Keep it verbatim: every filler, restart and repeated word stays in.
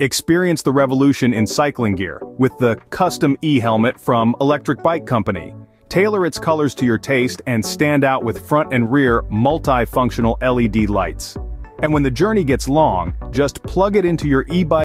Experience the revolution in cycling gear with the custom e-helmet from Electric Bike Company. Tailor its colors to your taste and stand out with front and rear multi-functional L E D lights. And when the journey gets long, just plug it into your e-bike